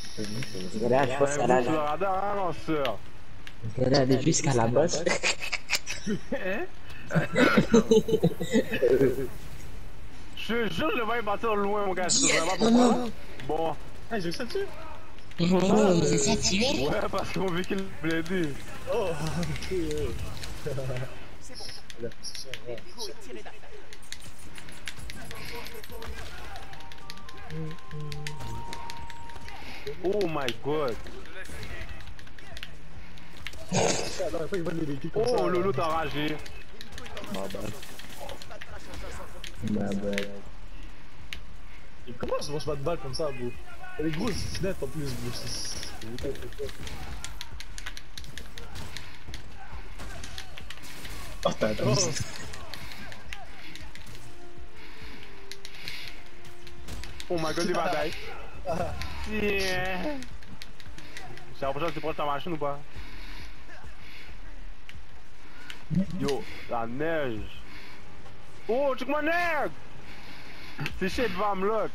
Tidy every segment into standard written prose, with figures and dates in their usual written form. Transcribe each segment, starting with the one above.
Regarde, je pense qu'elle Sur le a... radar, hein, lanceur. Regarde, jusqu'à la bosse. Hein? Je te jure, je le vois partir loin, mon gars. Je sais pas Non, pourquoi. non. Bon. Ah, j'ai ça dessus? Vous êtes tué? Ouais, parce qu'on veut qu'il me blindé. Oh, ok, ouais. La position, ouais. Oh my god. Ah, non, après, ils volent les véhicules comme ça. Oh, Lolo t'as ragé. Bah, bah. Et comment ils vont se battre balle comme ça, bro? Elle est grosse, c'est net en plus, bro. Oh, t'as Oh, Oh my god, les batailles. Yeah. J'ai l'impression que tu proche de ta machine ou pas? Yo, la neige. Oh, check ma neige! C'est shit Vam Lock.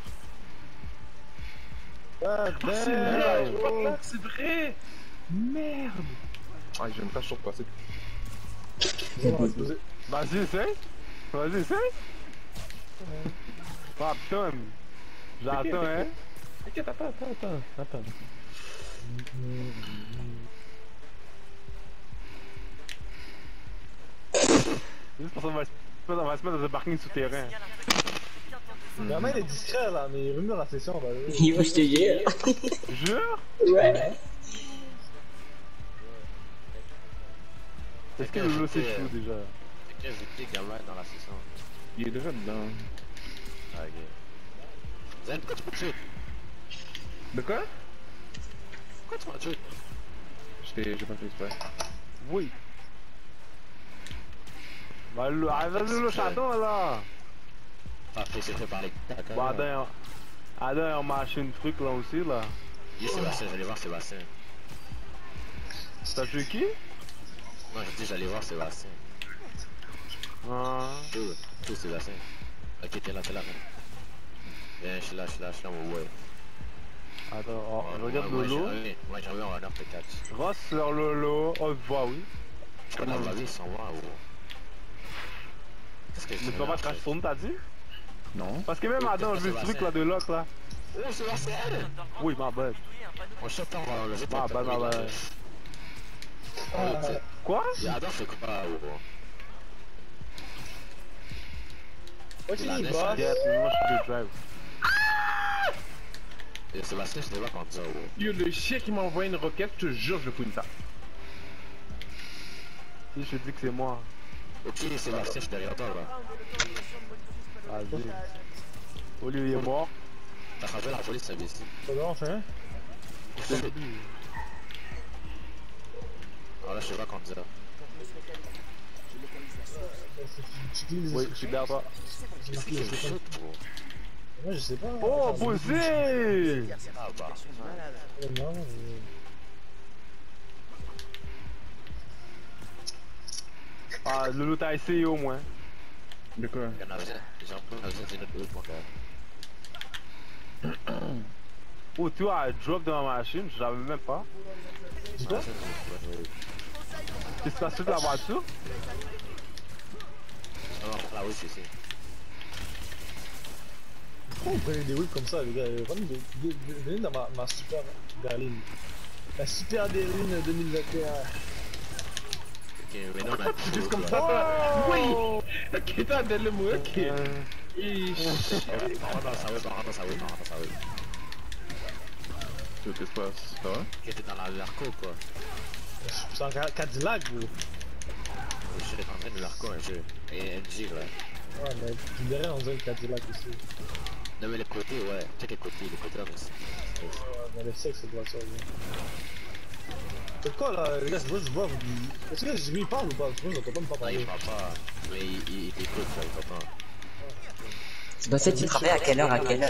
ah, C'est damn! vrai, Oh. C'est vrai! Merde! Ah, je vais me faire surpasser. On va se poser. Vas-y, essaye. Vas-y, essaye. Ah putain. J'attends, hein. T'inquiète, attends. Juste pour ça, on va se mettre dans un parking souterrain. La main est discret là, mais il est revenu dans la session. Bah, Yo, je te jure. Jure? Ouais. Est-ce que le lot c'est fou déjà? Quelqu'un jeté gamin dans la session. Il est déjà dedans. Ah, ok. Zen, pourquoi tu m'as tué? De quoi? Pourquoi tu m'as tué? J'ai pas fait exprès. Oui. Bah, vas-y, le chaton là. Ah, c'est fait par les Bah, Adam, on marche une truc là aussi là. Oui, Sébastien, j'allais voir Sébastien. T'as tué qui? Non, j'ai dit j'allais voir Sébastien. Ah. Tout Sébastien. Ok, t'es là. Viens, je suis là, mon ouais. Attends, oh, je regarde Lolo. Ouais, j'en veux un runner peut-être. Ross sur Lolo. Oh, bah oui. Je connais la vie sans voir, ou. Mais tu vas pas cracher sur nous, t'as dit? Non. Parce que même Adam, je veux ce truc là de lock là. Oh, Sébastien! Oui, ma bad. On shot on va enlever Ma bad. Quoi? Adam fait quoi, ou? Ouais, tu dis, La boss. Yeah, puis moi je suis de drive. Et Sébastien, je devais conduire, ou. Yo, le chien qui m'a envoyé une roquette, je te jure, je le fous une tape. Si je te dis que c'est moi. Ok, Sébastien, je suis derrière toi, là. Vas-y. Olivier est mort. T'as frappé la police, ça ici. Ça va, enfin? Alors là, je sais pas conduire. Oui, je suis derrière toi. Qu'est-ce qu'il fait, bro? Moi, je sais pas. Oh, bossé! Ah, bah. Non, Ah, Lolo t'a essayé au moins. De quoi? Il y en a besoin. J'en peux besoin d'une autre route, mon gars. Oh, tu as drop dans ma machine, je l'avais même pas. dis quoi? Qu'est-ce que t'as fait de la voiture? Non, là, oui, c'est ça. Pourquoi vous prenez des whips comme ça, les gars? Venez dans ma super berline. La super berline 2021. Ok, mais non, on a plus Juste comme de ça, Oh! oui! Ok, t'as donné le mot, ok. Rentre dans sa whip. Qu'est-ce qui se passe? Ça va? Ok, t'es dans l'arco, quoi. C'est un Cadillac, vous. Je suis en train de l'arco un jeu. Et NG, là. Ouais, mais derrière, on dirait un Cadillac aussi. Non, mais les côtés, ouais. Check les côtés là, mais c'est. Ouais, mais le sexe, cette voiture, là. C'est quoi, là, les gars? Je vois, vous. Est-ce que Jimmy parle ou pas? Parce que moi, j'entends pas me Non, parler. il parle pas. Mais il écoute, là, il comprend. C'est pas ça, tu travailles à quelle heure?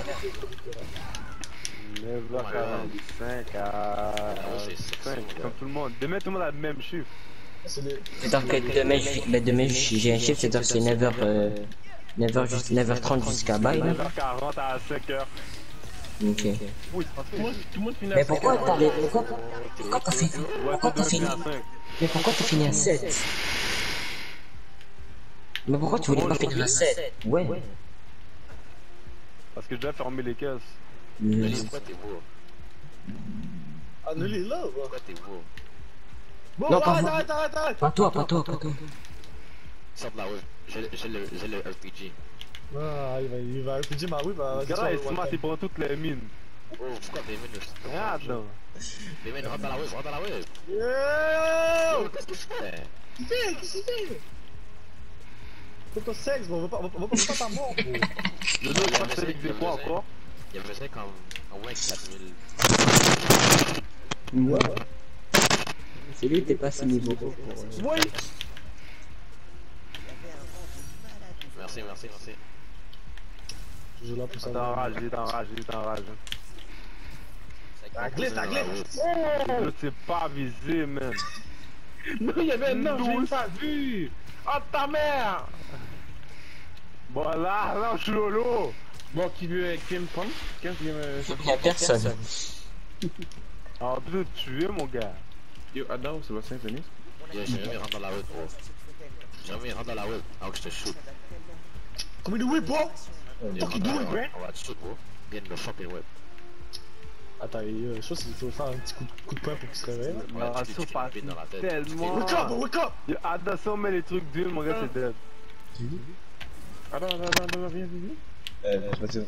9h45 à 5, comme tout le monde. Demain, tout le monde a le même chiffre. C'est les. C'est-à-dire que demain, j'ai un chiffre, c'est-à-dire que c'est 9h, 9h30 jusqu'à bail. 9h40 à 5h. Ok. Oui, c'est passé. Tout le monde finit à Mais 5. pourquoi t'as les... Pourquoi t'as fait... Pourquoi t'as fini... Mais pourquoi t'as fini à 7? Mais pourquoi tu voulais pas finir à 7? Ouais. Parce que je dois fermer les caisses. Denis, pourquoi t'es beau? Annulé là, ouais. Pourquoi t'es beau? Bon, Non, pas arrête, vous. arrête. Pas toi, pas toi, pas toi. Sors de la whip. J'ai le RPG. Ah, il va RPG ma whip, va. Gara, il se masse, il prend toutes les mines. Oh, pourquoi des mines? Regarde là. Des mines, rentre dans la whip, rentre dans la whip. Yo! Yo, qu'est-ce que tu fais? Qu'est-ce qu'il fait? Faut ton sexe, on va pas ta mort, bro. Le dos, je crois que c'est avec des quoi encore? Il y avait ça comme au moins 4000. Moi. C'est lui, t'es pas si niveau. Oui! Merci. Je joue là pour ça. Il est enragé. La glisse. Je sais pas viser, man. Non, il y avait un homme, je l'ai Douce. pas vu. Oh ta mère! Bon là, je suis lolo. Bon, qui veut me prendre? Quelqu'un qui veut me... Y'a personne. En plus de tuer, mon gars. Yo, Adam, Sébastien, Denis. Yo, Jérémy rentre dans la whip, bro. Jérémy rentre dans la whip avant que je te shoot. Combien de whip, bro? Yo, Fucking do it, bro. on va te shoot, bro. Get in the fucking whip. Attends, je pense qu'il faut faire un petit coup de poing pour qu'il se réveille. Ouais, Ah, tu ça te passe pines dans la tête. tellement. Wake up, bro, wake up! Yo, attention, mais les trucs durs, mon gars, c'est dead. Adam, viens. Vas-y.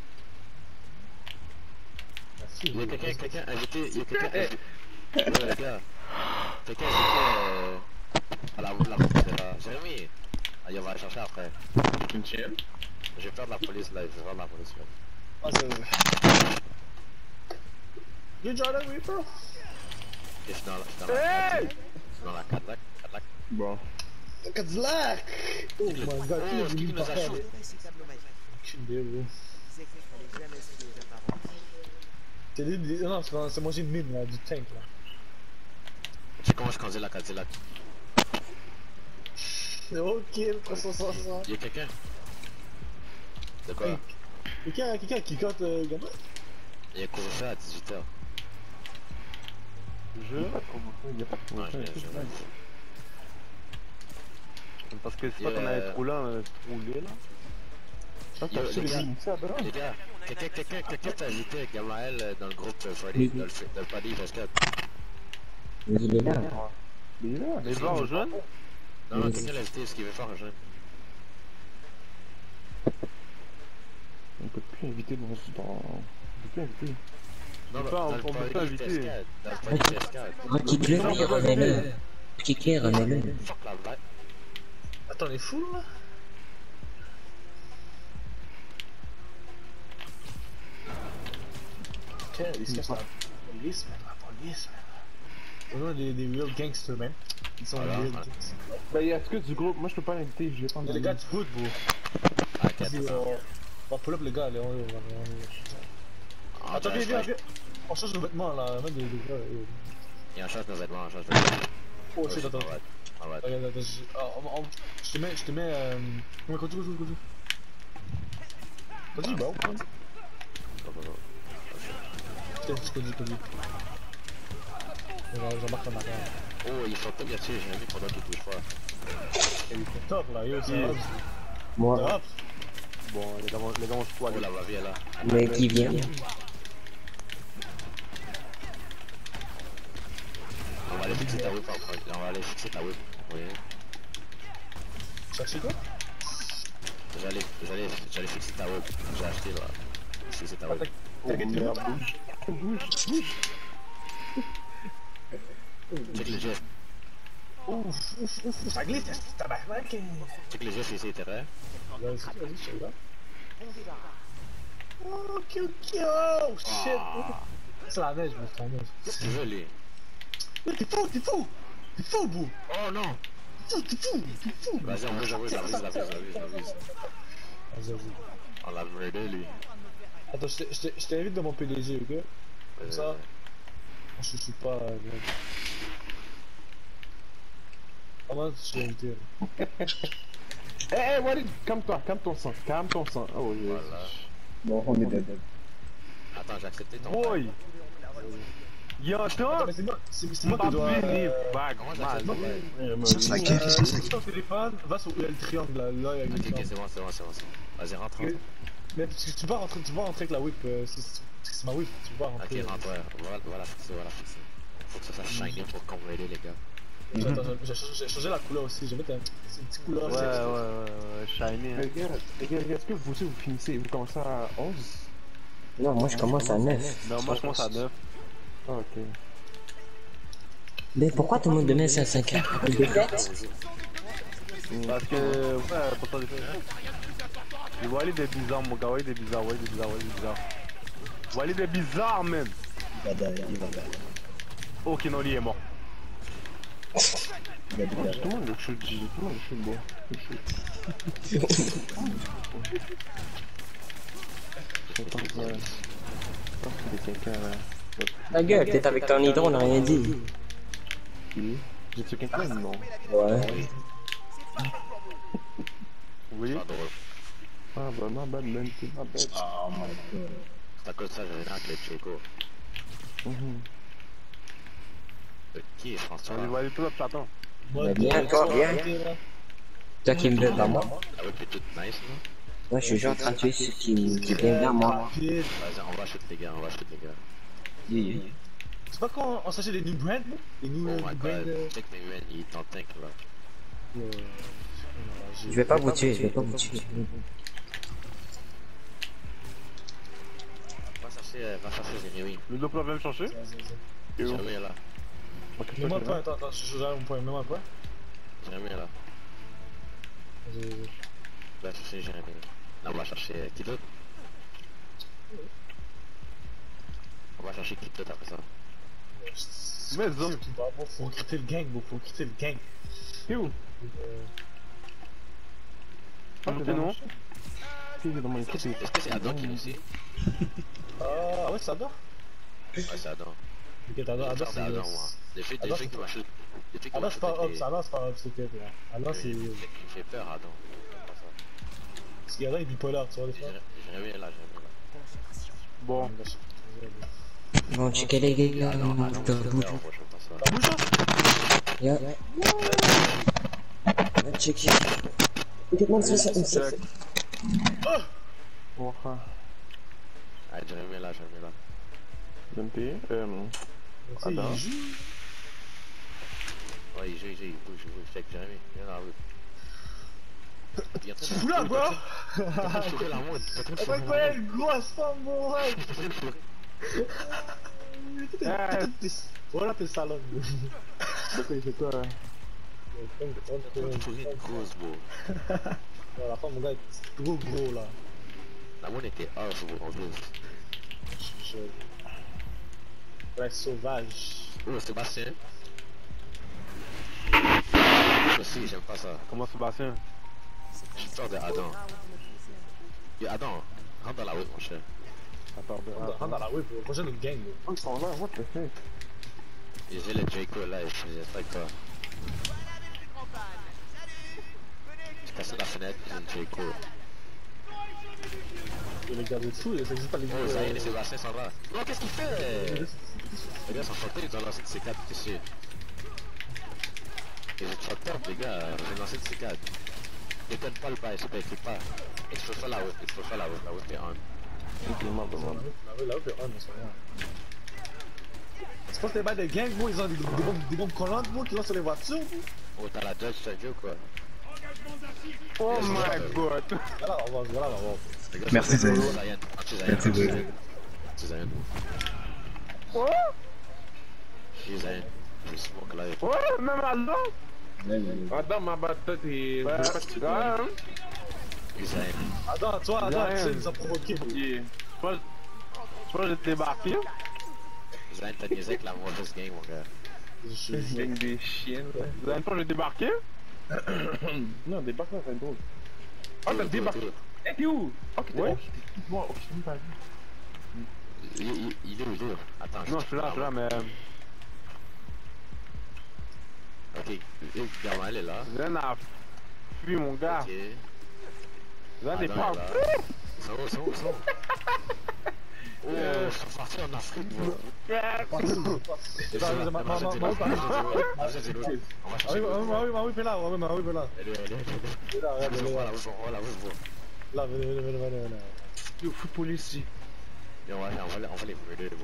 Il y a quelqu'un invité, il y a quelqu'un invité. Ouais, les gars. Quelqu'un invité à la route. Jérémy. Ah, on va aller chercher après. Une chienne. J'ai peur de la police là, j'ai peur de la police là. Ah, c'est... You Jordan Reaper? Ok, je suis dans Hey! la Cadillac. Bon. Cadillac! Oh my god, qui est qui venu nous par a terre? shoot? Aucune idée, bro. Non, c'est moi j'ai une mine là, du tank là. Tu sais comment je conduis la Cadillac? Ok, le 360. Y'a quelqu'un? De quoi? Quelqu'un qui cote gamin? Il y a un couvre-feu à 18h. Je. Non, je viens. Parce que c'est pas qu'on avait trop là, là. Yo, les gars, quelqu'un t'a invité Gabriel dans le groupe Friday, dans le Friday Fest. Il est là. Les va aux jeunes? Non, quelqu'un l'a invité, ce qu'il veut faire un jeune. On peut plus inviter dans... On peut plus inviter. Non, on peut pas inviter. Dans le Friday Fest. Requitte-le et remets-le. Kick-le et remets-le. Fuck la blague. Attends, on est fou là? Qu'est-ce que c'est la police, man? La police, man. On a des real gangsters, man. Ils sont Voilà, real voilà. gangsters. Bah, y'a ce que du groupe, moi je peux pas l'inviter, je vais pas Il y a les gars du foot, bro. Ok, Vas-y, attends. on va pull up les gars, allez, Attends, viens. On change nos vêtements là, même des gars. Il y a un change de vêtements, un change de vêtements. Oh shit, attends. Alright. Regarde, attends, je te mets. Ouais, continue. Vas-y, bah, Continue. J'embarque en arrière. Oh, il faut pas bien sûr, j'ai mis pendant qu'il touche pas. Il est top là, yo, c'est hop. Moi. Hop. Bon, les gars, on se poile. Oh, la vie est là. Mais qui vient? On va aller fixer ta whip après. On va aller fixer ta whip. Oui. Cherchez quoi? J'allais fixer ta whip. J'ai acheté là. Fixer ta whip. Bouge. Check les gestes. Ouf, ça glisse, tabarnak. Check les gestes, c'est terrain. Vas-y, je suis là. Ok, oh shit. C'est la neige, c'est la neige. Qu'est-ce que tu veux, lui? T'es fou, bro. Oh non! T'es fou. Vas-y, on veut la vise. Vas-y. On l'a murder, lui. Attends, je t'invite dans mon PDG, ok? Comme ça, je suis pas... Comment tu t'es invité? Hey, Walid, calme ton sang. Oh, Voilà. Bon, on est dead. Attends, j'ai accepté ton Boy! Y'entend? Attends, mais c'est moi qui dois... Back, Comment man. j'accepte? Cherche la queue, cherche la queue. Ton téléphone, va sur le triangle là, là il y a une Ok, triangle. c'est bon, c'est bon, c'est bon. Vas-y, rentre. Mais tu vas rentrer avec la whip, c'est ma whip, tu vas rentrer. Ok, rentre, ouais. Voilà, fixer, voilà, fixer. Faut que ça fasse shiny pour convoyer les gars. Attends, j'ai changé la couleur aussi, je vais mettre une petite couleur. Ouais, shiny. Les gars, est-ce que vous finissez, vous commencez à 11? Non, moi je commence à 9. Non, moi je commence à 9. Ah, ok. Mais pourquoi tout le monde demain c'est à 5 heures? Il défaite? Parce que, ouais, pour ça, je vois aller des bizarres, mon gars, ouais, des bizarres. Je vois aller des bizarres, man. Il va derrière, il va derrière. Ok, non, lui est mort. Il va derrière. Tout le monde le shoot, tout le monde le shoot, bon. Je pense que c'est quelqu'un là. Ta gueule, t'es avec ton hydro, on n'a rien dit. Qui? J'ai tué quelqu'un? Non. Ouais. Oui. Pas drôle. Ah bah ma bad man, c'est ma bad. Oh my god. C'est à cause de ça, j'ai rien avec les Chico. Qui est François? On va aller tout là, Platon. Mais viens, toi, viens. Toi qui me veux pas moi. Ah ouais, t'es toute nice, là. Ouais, je suis juste en train de tuer ceux qui viennent vers moi. Vas-y, on va shoot les gars, Yeah. C'est pas quand on s'achète des new brands, non? Les new Oh my brands. god, check mes UN, il est en tank là. Je vais pas vous tuer, je vais pas vous tuer. Va chercher Jérémy. Le deux plans vient me chercher. Jérémy est là. Mets-moi un point, attends, je gère mon point, mets-moi un point. Jérémy est là. Va chercher Jérémy. Là, on va chercher qui d'autre? On va chercher qui d'autre après ça? Mais zone. Faut recruter le gang, bro, faut recruter le gang. T'es où? Ah, t'es non? Qui est dans mon équipe? Est-ce que c'est Adam qui est ici? Ah ouais, c'est Adam? Ouais, c'est Adam. Ok, Adam, C'est Adam, moi. Les filles Adam, qui c'est m'ont shoot. Les filles qui Adam, m'ont c'est shoot. pas Ops, Adam, c'est pas Ops, ok, Adam, c'est... Il me fait peur, Adam. Parce qu'Adam, il est bipolaire, tu vois, des fois. Jérémy est là, Jérémy est là. Bon. Bon, checker les gars, Non, bouge Adam, pas, je bouge. te peur, franchement, pas ça. Ah, bouge là! Yeah. Check. Écoute-moi, c'est Oh, ah. Ah, Jérémy est là, Jérémy est là. MP, Adam. Il joue. Ouais, il bouge, check Jérémy. Viens là, oui. Tu fous là, bro! Je la mode. Avec quoi, une grosse femme, bro! Voilà, t'es salon. C'est quoi? Une grosse, bro. La femme, mon gars, est gros là. La mode était off, bro, en plus. Ouais, sauvage. Oh, Sébastien. Aussi, j'aime pas ça. Comment Sébastien? Je suis peur de Adam. Yo, Adam, rentre dans la route, mon cher. Attends, Rentre dans la whip, bro. Prochaine une gang, bro. Oh, ils sont là, what the fuck? J'ai le Jaco là, j'espère que toi. J'ai cassé la fenêtre, j'ai le Jaco. Les gars de fou, ça existe pas les gars. Oh, ça y est, les Sébastien sont là. Non, qu'est-ce qu'il fait? Les gars sont chantés, ils ont lancé de C4 dessus. Et j'ai trop top, les gars, j'ai lancé de C4. Déconne pas le bail, s'il te plaît, clique pas. Explose pas la route, la route est on. Ok, mort. La whip est on, c'est rien. C'est pas que les bails de gang, bro, ils ont des bombes collantes, bro, qui vont sur les voitures, bro. Oh, t'as la Dodge Studio, quoi. Oh my god. Voilà, on va voir. Merci, Zayn. Merci, Zayn. Oh! J'ai Zayn. Je smoke là. Oh, même Adam! Adam, ma bad tête et... Ouais, J'ai Zayn. Attends, toi, tu sais, ils nous ont provoqué, bro. Tu vois, j'ai débarqué. Zayn, t'as niaisé avec la mauvaise game, mon gars. Gang des chiens, là. Vous avez j'ai débarqué? Non, débarque là, c'est drôle. Oh, t'as Tout, débarqué. tout. Eh, t'es où? Ok, t'es Ouais. moi, ok, je t'ai même pas vu. Il est où? Attends, Non, je suis là, mais... Ok, Gamin, elle est là. Zen a fui, mon gars. Ok. Zen est Adam pas... est là. Ils sont où? Oh, je suis parti en Afrique, bro. Oui, fais là, oui, là. Là, venez. Yo, foot police ici. On va les murder, bro.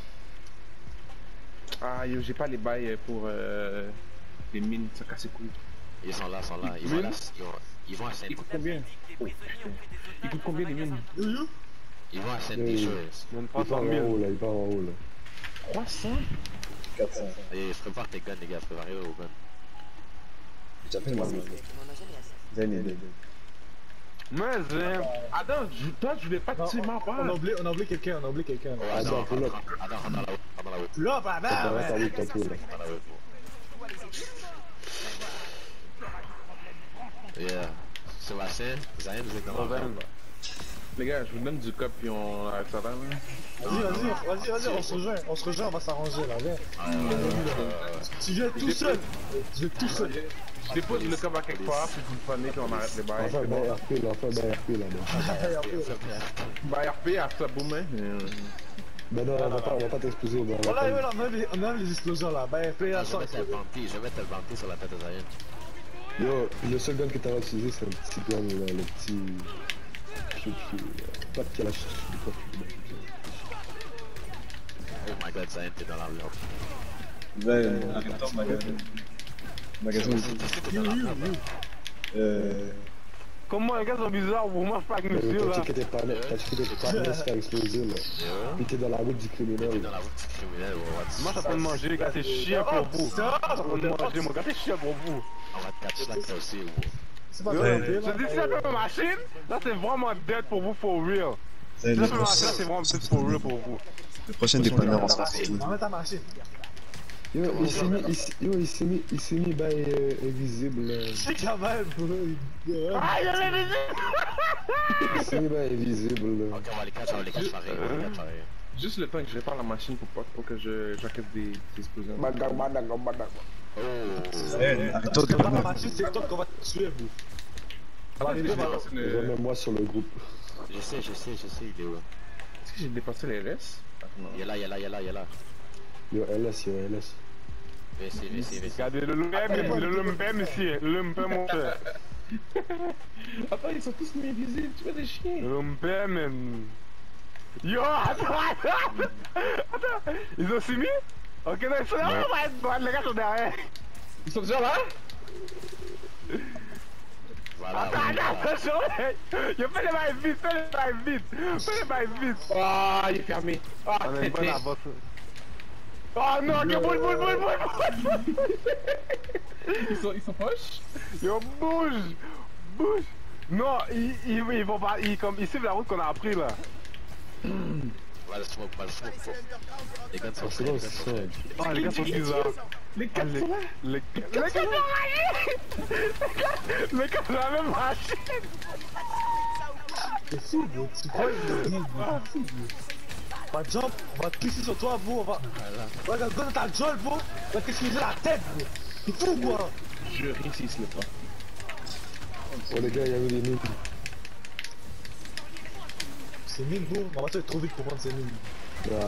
Ah, yo, j'ai pas les bails pour les mines, ça casse les couilles. Ils sont là. Ils vont à Saint Ils coûtent combien? Oh, putain. Ils coûtent combien les mines? Ils vont à Saint-Denis. Même Il part 300 en 000. haut là, il part en haut là. 300? 400. Et prépare tes guns, les gars, préparez vos guns. J'ai fait mal. Zen. Mais Zen. Attends, toi, je voulais pas Non, tirer ma on part. a oublié quelqu'un, Oh, Attends, pull up. Attends, la route. Là, Attends, t'as vu, t'as vu, là. Dans la route, bro. Yeah. Sébastien, Zayn, vous êtes dans la route. Les gars, je vous donne du cop puis on arrête ça là. Vas-y, on se rejoint, on va s'arranger là, viens. Tu viens tout seul. Je dépose le cop à quelque part, puis vous le prenez puis on arrête les bails. Enfin, ben RP là, là. Bah RP à ça, boum, hein. Ben non, on va pas t'exploser. Voilà, on a les explosions là. Ben, fais Je la vais sorte. mettre le bounty sur la tête de Zayn. Yo, le seul gun que t'as utilisé, c'est un petit gun là, le petit. Pas de calache. Oh my god, Zayn, t'es dans l'enveloppe. Ben, arrête-toi, magasin. Comment les gars sont bizarres, vous mangez pas avec monsieur T'as là. checké tes panneaux, se faire exploser là. Puis t'es dans la route du T'es criminel. dans la route du criminel, bro. Moi je suis en train de manger, les gars, c'est chiant pour vous. Je suis en train de manger, mon gars, c'est chiant pour vous. On va te catch là aussi, bro. C'est pas Yo, grave, je dis si ça fait ma machine, là c'est vraiment dead pour vous, for real. Si ça fait ma machine, là c'est vraiment dead for real pour vous. Le prochain dépanneur, on sera sorti. on met ta machine. Yo, il s'est mis bail invisible. C'est quand même, bro. Ah, il y avait des Il s'est mis bail invisible. Ok, on va les catch pareil. Juste le temps que je répare la machine pour que j'encaisse des explosions. Oh. Arrête-toi de C'est pas ta parler. machine, c'est toi qu'on va te tuer, bro. Remets-moi sur le groupe. Je sais, il est où? Est-ce que j'ai dépassé les restes? Il est là. Yo, LS. Viens ici. Regardez le lumpem ici, le lumpem mon cher. Attends, ils sont tous mis invisibles, tu vois des chiens. Le lumpem, man. Yo, attends. Ils ont suivi? Ok, non, ils sont là, on va être droits, les gars sont derrière. Ils sont déjà là? Voilà. Attention, yo, fais les bails vite. Ah, il est fermé. Ah, On a une bonne avance. Oh non, yo, bouge. Ils sont poches? Yo, bouge. Non, ils vont pas, ils suivent la route qu'on a appris là. Va le smoke. Les gars sont C'est bon, c'est ça. Oh, les gars sont bizarres. Les gars sont là? Les gars sont Les gars sont la même machine. C'est fou, bro. Tu crois que on va jump, on va te pisser sur toi, bro. On va. Regarde, quand t'as le jump, bro. On va t'exploser la tête, bro. C'est fou, quoi. Je ris s'il se le pas. Oh les gars, il y avait des mines. C'est mine, bro. On va te trop vite pour prendre ces mines. Voilà,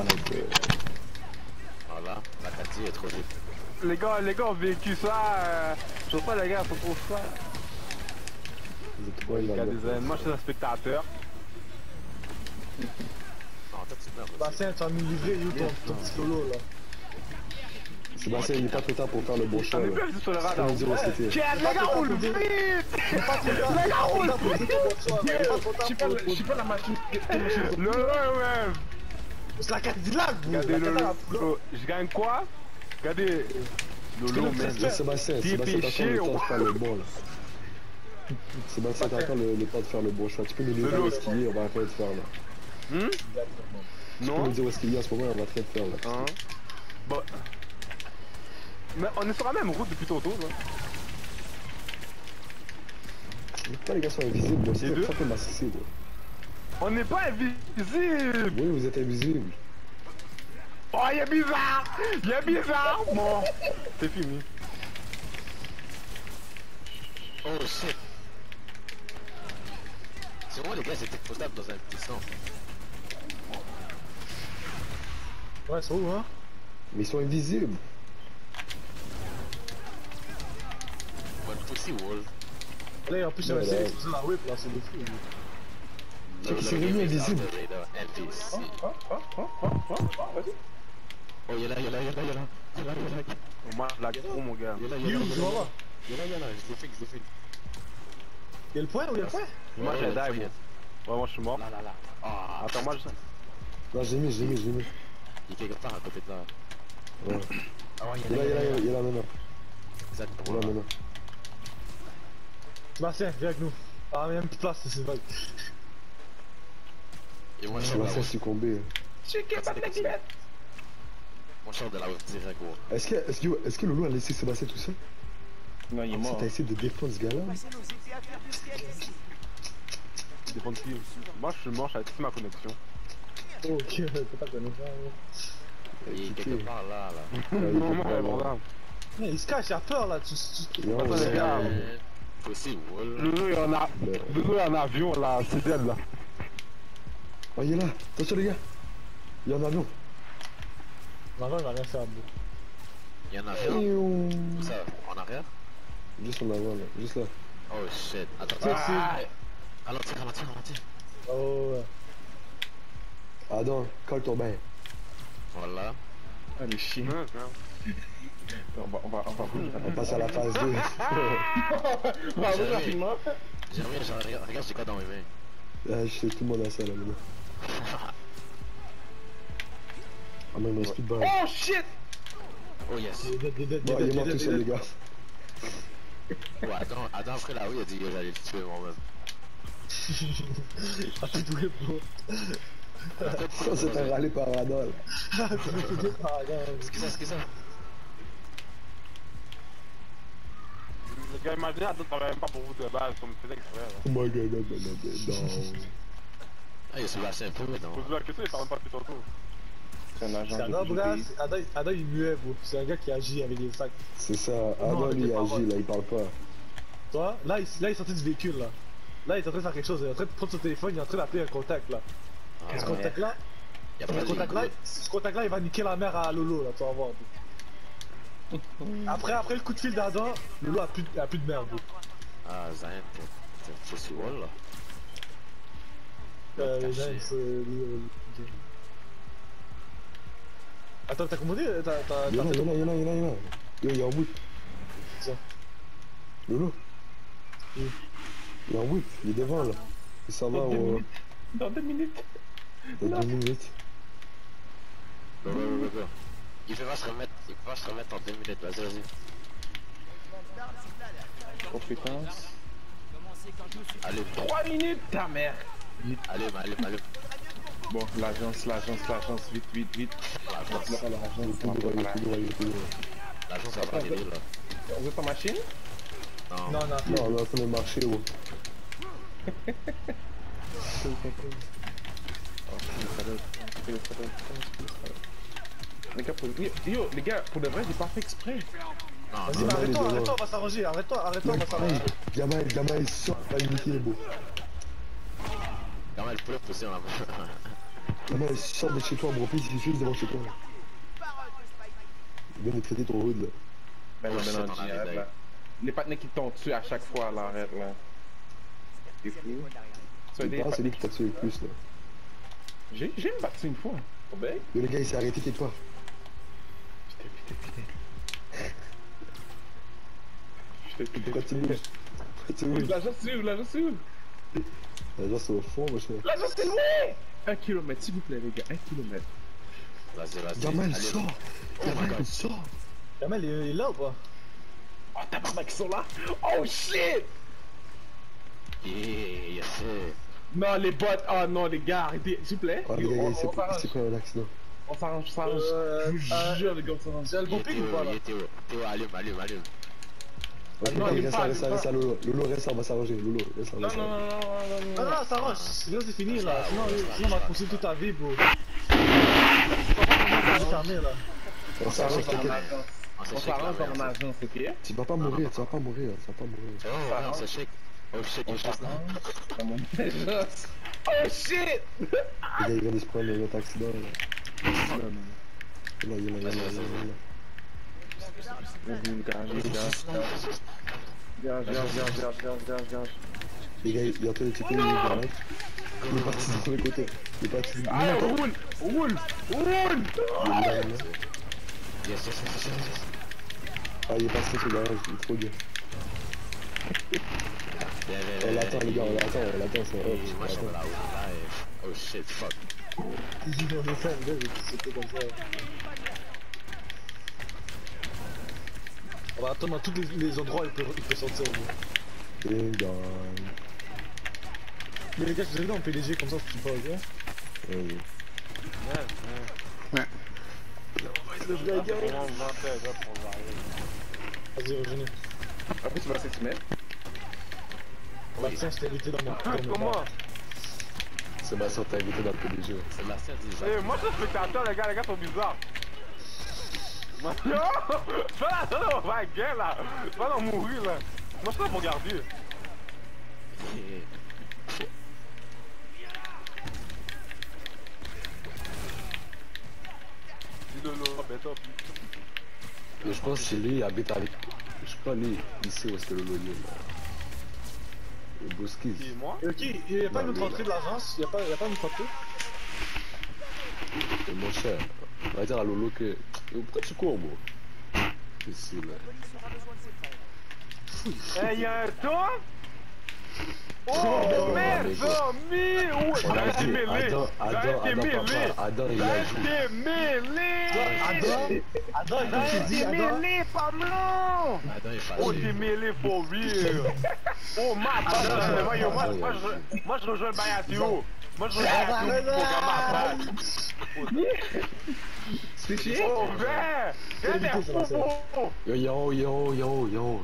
la Cathy est trop vite. Les gars ont vécu ça. Je sais pas, les gars, faut trop ça. Vous êtes quoi, Il y a là? des moi je suis un spectateur. Non, toi tu meurs. Bastien, tu vas nous livrer, you, ton petit solo, là. Sébastien, il n'est pas trop tard pour faire le bon choix On est là. plus sur le Tu peux radar. nous dire où c'était. Tiens, les gars roulent vite. Les gars, roule vite. Je suis pas la machine. Le ouais. C'est la Cadillac, bro. Regardez La le Cadillac, lot. Je gagne quoi? Regardez. Le lot, man. Là, Sébastien, t'as encore le temps de faire le bon là. Sébastien, t'as encore le temps de faire le bon choix. Tu peux nous dire où est-ce qu'il est, on va arrêter de faire là. Tu peux Non? nous dire où est-ce qu'il est en ce moment, on va arrêter de faire là. Hein? Bon. Mais on est sur la même route depuis tantôt là. Pourquoi les gars sont invisibles? Les deux? Ça peut m'assister. On n'est pas invisible. Oui, vous êtes invisibles. Oh, il est bizarre. Bon, c'est fini. Oh shit. C'est moi les gars, j'étais potable dans un petit son. Ouais, c'est où, hein? Mais ils sont invisibles. One pussy wall. Là, en plus, il y a Ouais, un là. série la whip, là, c'est des fous. C'est Rémi invisible. NPC. Vas-y. Oh, y'a là. Moi, je la gros, mon gars. You, tu vas voir. Y'a là, je l'ai fait. Y'a le point ou y'a le point? Moi, j'ai die, moi. Ouais, moi, je suis mort. Là. Ah, Attends, moi, je... Là, j'ai mis. il est quelque part à côté de là. Ouais. Ah ouais, Il est là maintenant. Exactement. Là maintenant. Sébastien, viens avec nous. Ah, mais il y a même plus de place, c'est vrai. Et moi, je Je sors de vais la faire route. succomber. Moi, je sors de la route direct, gros. Est-ce que Lolo a laissé Sébastien tout seul? Non, il est Si mort. t'as essayé de défendre ce gars-là? Dépend de qui. Moi, je suis mort, j'avais toute ma connexion. Ok, t'as pas connu ça. Il est quelque part là. Ouais, voilà. Mais il se cache, il a peur là. Non, Attends, les gars. Pussy wall. Loulou est en avion, là, c'est d'elle, là. Oh, il est là. Attention, les gars. Il y en a un avion. Maman, il va rien faire, bro. Y'en a rien. Où ça? En arrière? Juste en avant, là. Juste là. Oh shit. Attends. Ralentir. Oh, ouais. Adam, colle ton bain. Voilà. Ah, le chien. On va On passe à la phase 2. On va ouvrir rapidement. Jérémy, regarde, j'ai quoi dans mes mains. Je sais, tout le monde a ça là maintenant. Ah, mais il me reste plus de balles. Oh shit! Oh yes. Bon, il est mort tout seul, les gars. Ouais, Adam après là, oui, il a dit que j'allais le tuer moi-même. Ah, t'es doué, bro. Ça, c'est un râler par Adam, là. Ah, t'es doué par là. Qu'est-ce que ça? Le gars, imaginez, Adam travaille même pas pour vous de base, comme c'est exprès, là. Oh my god, non. Ah, il a soulagé un peu, non? Pose-lui la question, il parle même pas depuis tantôt. C'est un agent Adam, bras, de Adam, il muet, bro. C'est un gars qui agit avec les sacs. C'est ça. Adam, lui, il agit, là, il parle pas. Toi, là, il est sorti du véhicule, là. Là, il est en train de faire quelque chose. Il est en train de prendre son téléphone, il est en train d'appeler un contact, là. Ah, Ce contact-là, il y a pas de ce contact-là, il va niquer la mère à Lolo, là, tu vas voir. Après le coup de fil d'Adam, Lolo a plus de merde, bro. Ah, Zayn, t'es pussy wall là. Les gens, Attends, t'as commandé? Il y en a. Yo, il est en whip. Ça. Lolo. Oui. Il est en whip, il est devant, là. Il s'en va au... Dans 2 minutes. Dans 2 minutes. Go. Il peut pas se remettre en 2 minutes, vas-y. Compétence. Allez, 3 minutes, ta mère. allume. Bon, l'agence, vite. L'agence, Il est tout droit. l'agence va pas aller là. Vous êtes en machine? Non. Non. Non, on est en train de marcher, ouais. Les gars, pour de vrai, j'ai pas fait exprès. Non, Vas-y, mais arrête-toi, on va s'arranger. Arrête-toi, on va s'arranger. Gamal, sort, pas limité, les beaux. Quand même, elle peut pousser en avant. Gamal, sort de chez toi, mon fils, il est devant chez toi. Il vient de traiter ton hood, là. Ben non, Oh, shit, non, on arrive, arrête là. Les partenaires qui t'ont tué à chaque fois, là, arrête là. T'es fou. C'est pas celui qui t'a tué le plus, là. J'ai me battu une fois. Oh ben. Yo, le gars, il s'est arrêté quelque part. Pourquoi tu bouges? L'agence c'est où? Là, c'est au fond, moi, je sais. L'agence c'est où? 1 kilomètre, s'il vous plaît, les gars, 1 kilomètre. Vas-y. Gamal, allez. sort! Gamal, sort! Kamel, il est là ou pas? Oh, tabarnak, ils sont là! Oh shit! Yeah, Non, les bots, oh non, les gars, arrêtez, s'il vous plaît. Oh, les gars, il s'est pris un accident. On s'arrange. Je vous jure, les gars, on s'arrange. J'ai le bon pic ou pas là? Théo, allume. Ok, non, il reste à Lolo. Lolo, reste, on va s'arranger. Lolo, reste, on va Non, s'arranger. Non, ça arrange. Sinon, c'est fini là. Sinon, on va poursuivre toute ta vie, bro. On s'arrange, t'inquiète. On s'arrange dans mon agence, ok? Tu vas pas mourir. Oh c'est chic. Oh shit, il est juste là. Dans mon agence. Oh shit! Les gars, ils viennent de se prendre un autre accident, là. Il est là. Garage. Les gars, il y a un peu de type de garage. Il est parti dans le côté. Il est parti. Allez, roule. Yes. Ah, il est passé sur le garage, il est trop bien. On l'attend, les gars, on l'attend, c'est Hey, moi je suis là, live. Oh shit, fuck. On va attendre dans tous les endroits où il peut sortir. Et gars. Mais les gars, je vous ai vu en PDG comme ça, tu parles bien. Vas-y. Vas-y, revenez. Après, tu vas essayer de se mettre. Bastien, je t'ai invité dans mon. Comment? Sébastien t'a invité dans le PDG. Sébastien dit Eh, moi je suis spectateur, les gars sont bizarres. Yo! C'est pas la seule, on va gueule là! C'est pas d'en mourir là! Moi je suis là pour garder! Dis Lolo, bête up! Je pense que lui, il habite avec. Je crois lui, ici où est-ce que le loyer là. Le Boskis. Qui, moi? Ok, il n'y a pas une autre entrée de l'agence, il n'y a pas une autre entrée. Et mon cher, on va dire à Lolo que. Pourquoi tu cours, moi? Ici là. Eh, y'a un temps? Oh merde, mi! Oh, j'aurais été mêlé! J'aurais été mêlé! Adam, il a J'aurais joué. été mêlé! Adam, il J'aurais dit, été Adam. mêlé, Pablo! Adam est Oh, fâché. t'es mêlé for real! Oh, moi je rejoins le Bayatio! Moi je rejoins le programme à part! C'est chier. Oh, vert! T'es fou! Yo.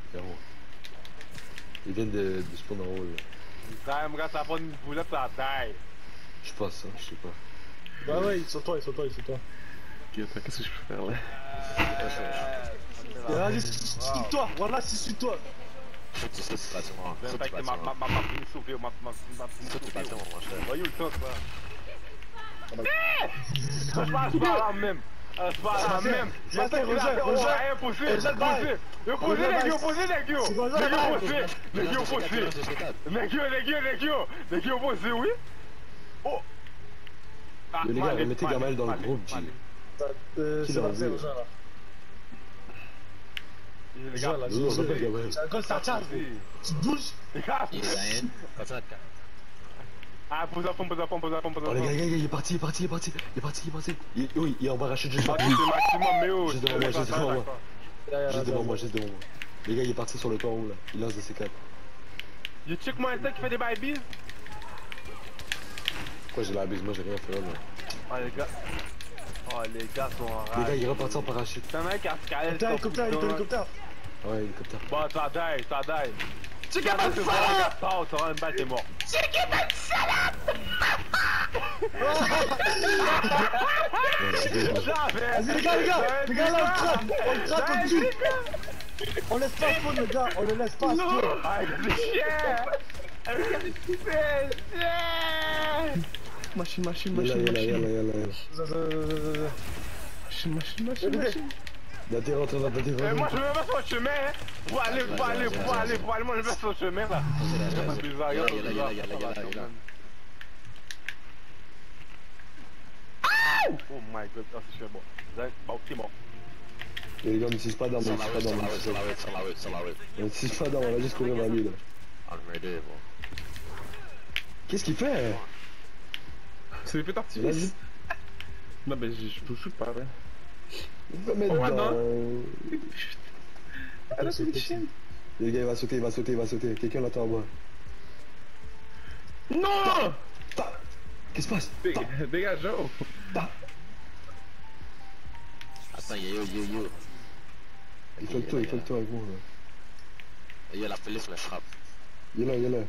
Ils viennent de spawn en haut là. Ça me reste à prendre une boulette sur la taille! Je pense, hein, je sais pas. Bah ouais, sur toi. Ok, attends, qu'est-ce que je peux faire là? Vas-y, suis-toi, voilà, suis-toi. Faut que tu sautes du bâtiment. J'ai Saute du impacté ma bâtiment. prime sauvée, ma prime Saute du sauvée. bâtiment, mon cher. Voyez où le temps, ça? Je parle là même! Je parle là même! Imposé, les gars, opposé, oui? Oh! Yo les gars, mettez Gamal dans le groupe, G. C'est Bastien, rejoins là. Les gars, Rejoins là, Non, c'est pas Gamal. c'est un gosse, ça charge, tu te bouges. les gars! Il est la haine. Continue à te calmer. Ah, pose à fond. Oh les gars, il est parti. Il est en bas, rachète juste C'est maximum, mais oh! Juste devant moi. Les gars, il est parti sur le toit en haut là. Il lance des C4. You check moi un tel qui fait des babies? Pourquoi j'ai la bise? Moi j'ai rien fait là. Oh les gars sont en Les rage. gars, il est reparti en parachute. C'est un mec qui a scalé le Hélicoptère. Ouais, hélicoptère. Bon, ça die. Tu es pas de salope! Oh, t'auras une balle, t'es mort. Vas-y les gars, là on le traque, on le tue. On laisse pas spawn les gars, on le laisse pas spawn. Ah, Machine. Là, t'es rentré dans ta défense. moi je me mets sur le chemin, hein. Faut aller, moi je me mets sur le chemin là. C'est bizarre, Il est là. Oh my god, c'est bon. Bon, c'est bon. Les gars, me tisse pas dans Sur moi, la route. Me tisse pas dans moi, on va juste courir vers lui là. Unready, bon. Qu'est-ce qu'il fait? C'est des pétards Vas-y. Non, mais je peux shoot par là. Il va mettre Oh, dans... Ah là, c'est une chienne. Les gars, il va sauter. Quelqu'un l'attend en bas. Non! Qu'est-ce qui se passe? Dégage, Joe! Attends, yo. Il fait le tour avec moi là. Yo, la police me frappe. Il est là.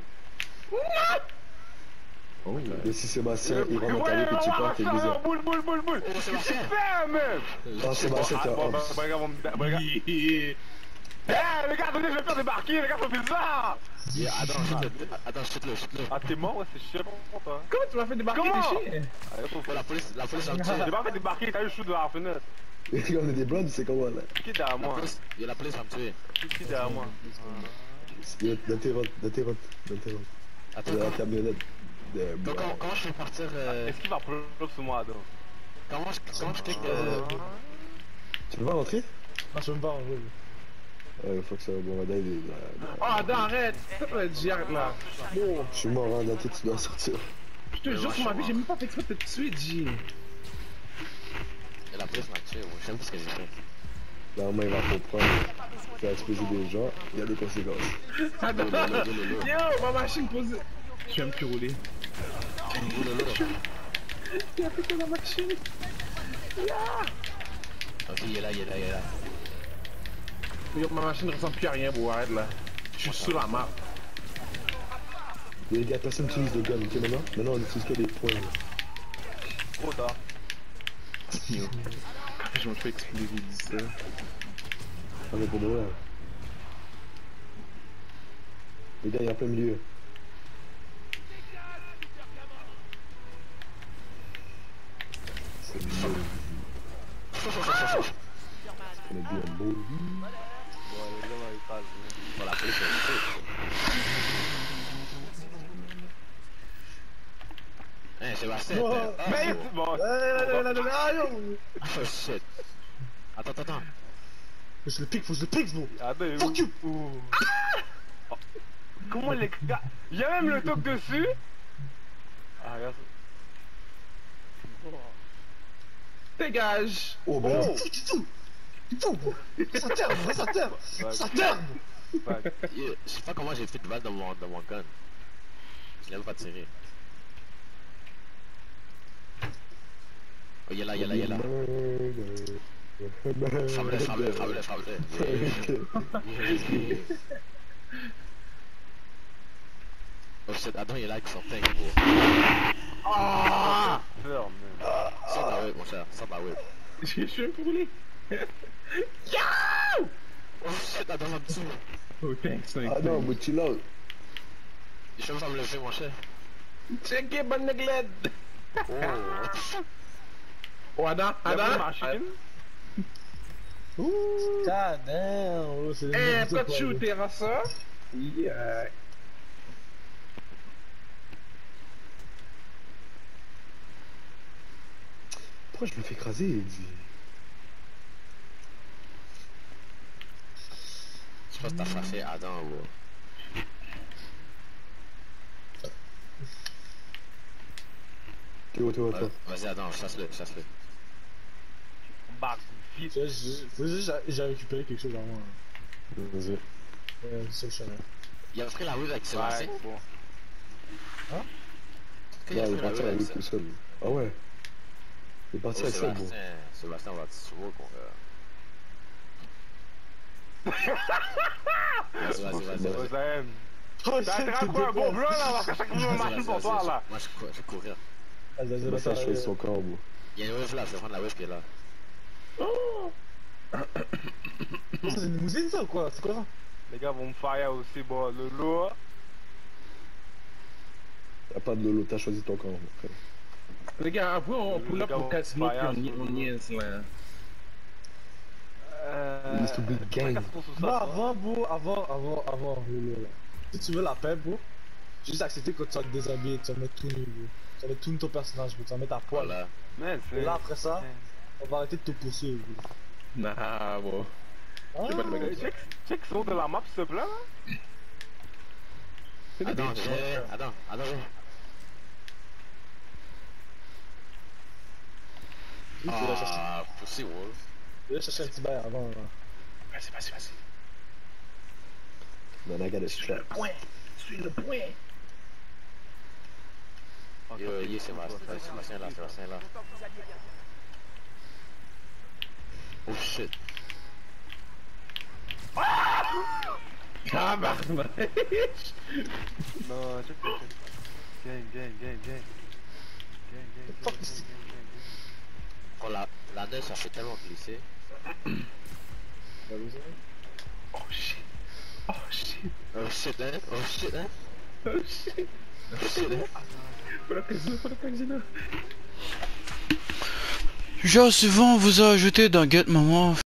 Oh, mais si Sébastien il rentre dans ta vie que tu pars, t'es bizarre. Boule. Qu'est-ce que tu fais, même? Ah, Sébastien, t'es Bon, homme. regarde. Eh les gars, attendez, je vais faire débarquer, les gars sont bizarres. Attends, shoot-le. Ah t'es mort, ouais, c'est chiant pour toi. Comment tu m'as fait débarquer Comment? des chiens? La police va me J'ai tuer. pas fait débarquer, t'as eu le shoot de la fenêtre. Les gars, on est des blondes, c'est comment là? Qui est derrière moi? La police va me tuer. Qui est derrière moi? Dans tes routes. Attends, Dans la camionnette. comment je fais partir Est-ce qu'il va pleurer sur moi, donc? Comment je clique Tu veux pas rentrer? Non, je veux me pas en jeu. Faut que ça. Bon, Rada, il est là. Oh, Adam, arrête! Ça doit être Giard là. Bon, Je suis mort, hein, Naté, tu dois sortir. je te jure sur ma vie, j'ai même pas fait exprès de te tuer, G. La police m'a tué, je sais pas ce que j'ai fait. Normalement, il va comprendre. Faire exploser des gens, il y a des conséquences. Attends, yo, ma machine posée. Je vais me plus rouler. Il a pété la machine. Ok, il est là. Yo, ma machine ressemble plus à rien, bro, arrête là. Je suis sur la map. Les gars, personne n'utilise de gun, ok maintenant? Maintenant, on utilise que des points. Là. Trop tard. Yo. Je me fais exploser, dis ça. Ah, mais pour de vrai. Les gars, il y a plein milieu. C'est mieux. On a dit un beau. Ouais, les gars, ils passent. Bon, la police va me tuer. Hein, Sébastien. Mais bon. Oh shit. Attends. Faut que je le pique, bro. Attends, Fuck you. Ah. Comment les gars? Y'a même le toc dessus? Ah, regarde ça. Dégage. Oh, ben. Tu fous, bro. Ça terre. Je sais pas comment j'ai fait de balle dans mon gun. Je l'ai même pas tiré. Oh, il est là. Frappe-le. Oh shit, attends, il est là avec son tank, gros. Ah! Peur, man. Sors de la whip, mon cher, sors de la whip. Je suis un peu roulé. Oh shit, attends, va me tuer. Oh, thanks. Ah non, mais chill out. Je vais pas me lever, mon cher. Check it, bonne néglette. Oh. Oh, Adam. Machine? God damn. Eh, pourquoi tu shooter à ça? Yeah. Pourquoi je me fais écraser, dit? Je pense que t'as frappé Adam, gros. Toi. Vas-y, Adam, chasse-le. Back, vite. Faut juste j'ai récupéré quelque chose avant. Vas-y. C'est le chemin. Il a pris la whip avec Sébastien. Ouais, bon. Là, il est parti à la whip tout seul. Ah ouais. Il est parti avec ça, bon. Sébastien va te sauver, mon gars. Vas-y. Ozaïm. T'as intérêt à quoi un bon blanc là? Parce qu'à chaque fois, je marche pour toi là. Moi, je vais courir. Vas-y, ça choisit son corps, bon. Il y a une whip là, je vais prendre la whip qui est là. C'est une limousine ça ou quoi? C'est quoi ça? Les gars vont me fire aussi, bon, le lot. Y'a pas de lolo, t'as choisi ton camp, mon frère. Les gars, après on pull up au casino puis on niaise là. Mr. Big Gang. Bah avant Lolo là. Si tu veux la paix, bro, juste accepter que tu vas te déshabiller, tu vas mettre tout nu, bro. Tu vas mettre tout nu ton personnage, bro. Tu vas mettre à poil. Voilà. Man, Et là après ça, on va arrêter de te pousser, bro. Nah, bro. Check ce haut de la map, s'il te plaît, là. Attends, viens. Ah, Pussy Wolf. Je vais chercher un petit bail avant. Vas-y. Man, I got a strap. Suis le point. Yo, Sébastien là. Oh shit. Ah, bah, Non, check. Gang. Fuck. Oh, la neige, ça fait tellement glisser. Oh shit. Oh shit. Oh shit, hein? Oh shit, hein? Oh shit. Oh shit, hein? Faut la casino. Genre souvent on vous a ajouté dans Get Maman.